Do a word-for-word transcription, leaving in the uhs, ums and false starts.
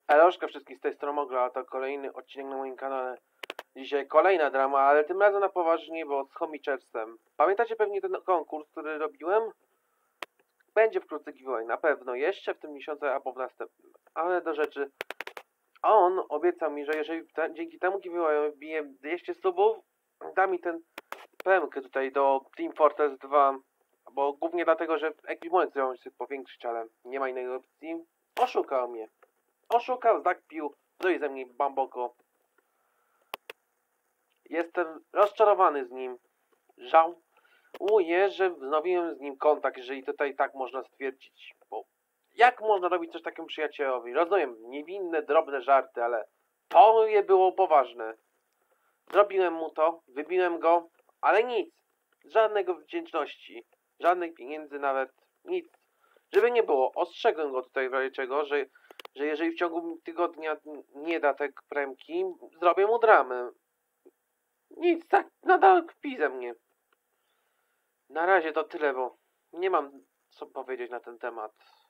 Elożka wszystkich z tej strony Mogla, a to kolejny odcinek na moim kanale. Dzisiaj kolejna drama, ale tym razem na poważnie, bo z homiczerstwem. Pamiętacie pewnie ten konkurs, który robiłem? Będzie wkrótce giveaway, na pewno, jeszcze w tym miesiącu albo w następnym. Ale do rzeczy, on obiecał mi, że jeżeli te, dzięki temu giveawayowi wbiję dwieście subów, da mi ten pemkę tutaj do Team Fortress dwa. Bo głównie dlatego, że ekwipunek chciał się powiększyć, ale nie ma innej opcji. Oszukał mnie. Oszukał, zakpił, zrobił ze mnie bamboko. Jestem rozczarowany z nim. Żałuję, że wznowiłem z nim kontakt, jeżeli tutaj tak można stwierdzić. Bo jak można robić coś takiemu przyjacielowi? Rozumiem, niewinne, drobne żarty, ale to je było poważne. Zrobiłem mu to, wybiłem go, ale nic. Żadnego wdzięczności. Żadnych pieniędzy nawet. Nic. Żeby nie było, ostrzegłem go tutaj w razie czego, że, że jeżeli w ciągu tygodnia nie da tej premki, zrobię mu dramę. Nic, tak, nadal kpi ze mnie. Na razie to tyle, bo nie mam co powiedzieć na ten temat.